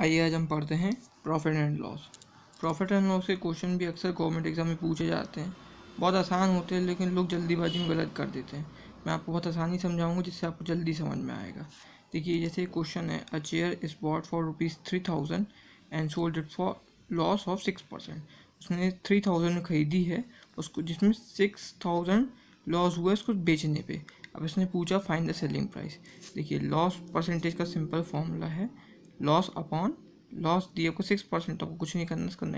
आइए आज हम पढ़ते हैं profit and loss. Profit and loss के क्वेश्चन भी अक्सर गवर्नमेंट एग्जाम में पूछे जाते हैं। बहुत आसान होते हैं लेकिन लोग जल्दीबाजी में गलत कर देते हैं। मैं आपको बहुत आसानी समझाऊंगा जिससे आपको जल्दी समझ में आएगा। देखिए जैसे क्वेश्चन है, a chair is bought for ₹3000 and sold it for loss of 6%। उसने 3000 में खरीदी है उसको, जिसमें 6000 लॉस हुआ इसको बेचने पे। अब इसने पूछा फाइंड द सेलिंग प्राइस। देखिए लॉस परसेंटेज का सिंपल फॉर्मूला है लॉस अपॉन लॉस दिए आपको 6%, तो आपको कुछ नहीं करना, इसका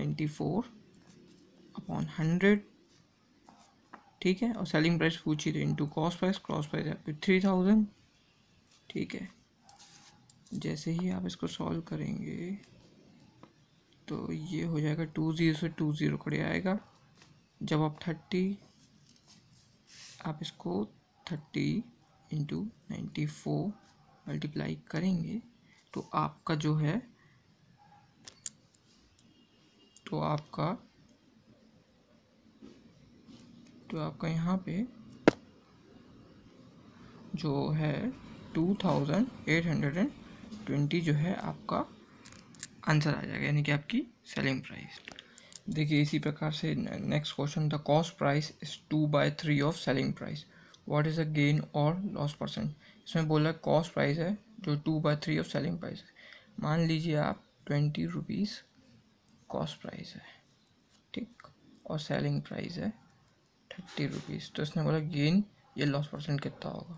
94/100, ठीक है। और सेलिंग प्राइस पूछी तो इंटू कॉस्ट प्राइस है आपकी 3000, ठीक है। जैसे ही आप इसको सॉल्व करेंगे तो ये हो जाएगा 20 से 20 कड़े आएगा। जब आप 30 आप इसको 30 इंटू 94 मल्टीप्लाई करेंगे तो आपका जो है तो आपका यहाँ पे जो है 2820 जो है आपका आंसर आ जाएगा, यानी कि आपकी सेलिंग प्राइस। देखिए इसी प्रकार से next question, the cost price is 2/3 of selling price, what is the gain और लॉस परसेंट। इसमें बोला कॉस्ट प्राइस है जो 2/3 ऑफ सेलिंग प्राइस है। मान लीजिए आप 20 रुपीज़ कॉस्ट प्राइस है, ठीक, और सेलिंग प्राइस है 30 रुपीज़। तो इसने बोला गेन या लॉस परसेंट कितना होगा।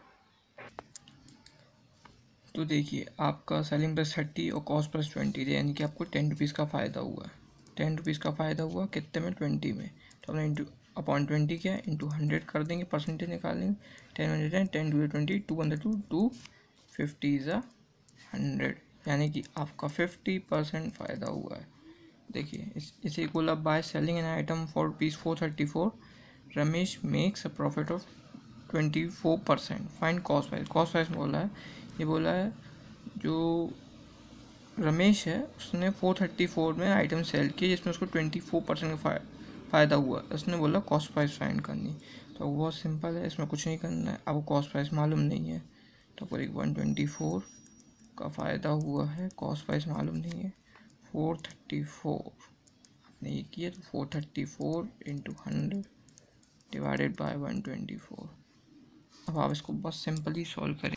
तो देखिए आपका सेलिंग प्राइस 30 और कॉस्ट प्राइस 20 है, यानी कि आपको 10 रुपीज़ का फ़ायदा हुआ है। 10 रुपीज़ का फ़ायदा हुआ कितने में, 20 में। तो हमने इंटू अपॉन 20 किया, इंटू 100 कर देंगे, परसेंटेज निकालेंगे। 10 × 20 2 50 इज़ 100, यानी कि आपका 50% फ़ायदा हुआ है। देखिए इसे बोला by selling an item for ₹434 Ramesh makes a profit of 24%। Find cost price. Cost price बोला है, ये बोला है जो रमेश है उसने 434 में आइटम सेल किए जिसमें उसको 24% का फ़ायदा हुआ। उसने बोला कॉस्ट प्राइस फाइंड करनी। तो बहुत सिंपल है, इसमें कुछ नहीं करना है। आपको कॉस्ट प्राइस मालूम नहीं है तो आपको 124 का फ़ायदा हुआ है, कॉस्ट प्राइस मालूम नहीं है, 434 आपने ये किया तो 434 इंटू 100 डिवाइडेड बाय 124। अब आप इसको बस सिंपली सॉल्व करें।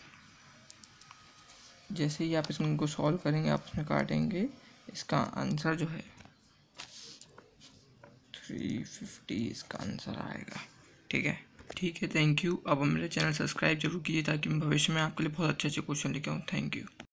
जैसे ही आप इसको सॉल्व करेंगे आप इसमें काटेंगे, इसका आंसर जो है 350 इसका आंसर आएगा, ठीक है। Thank you. अब मेरे चैनल सब्सक्राइब जरूर कीजिए ताकि मैं भविष्य में आपके लिए बहुत अच्छे क्वेश्चन लेके आऊँ। Thank you.